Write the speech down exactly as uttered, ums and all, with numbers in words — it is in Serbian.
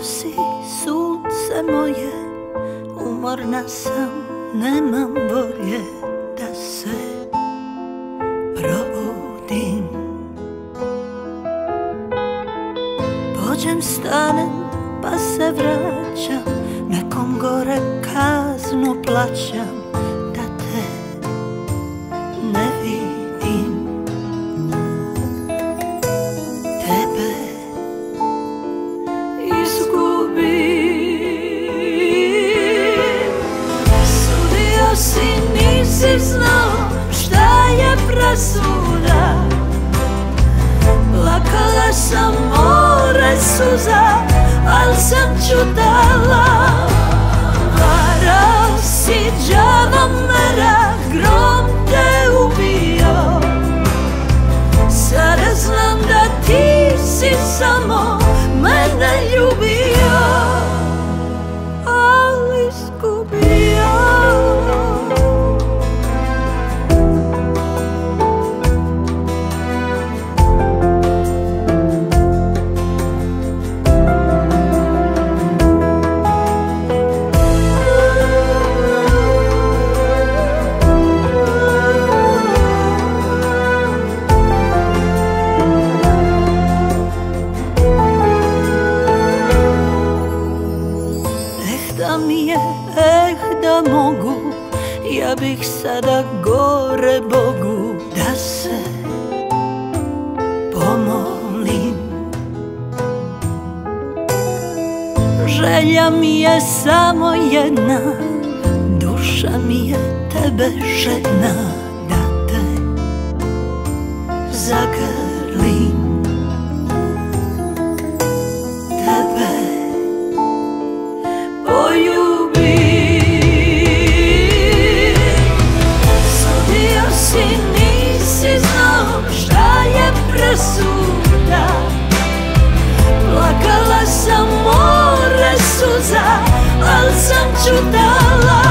si sunce moje, umorna sam, nemam volje da se probudim. Pođem, stanem, pa se vraćam, nekom gore kaznu plaćam da te ne vidim. Tebe izgubim. Sudio si, nisi znao šta je presuda. Plakala sam more suza, al sam čutala. Varao si, đavo mera, grom te ubio. Sada znam da ti si samo mene ljubio, ali izgubio. Da mi je, eh da mogu, ja bih sada gore Bogu da se pomolim. Želja mi je samo jedna, duša mi je tebe žedna, da te zagrlim. Tebe presuda. Plakala sam more suza, al sam čutala.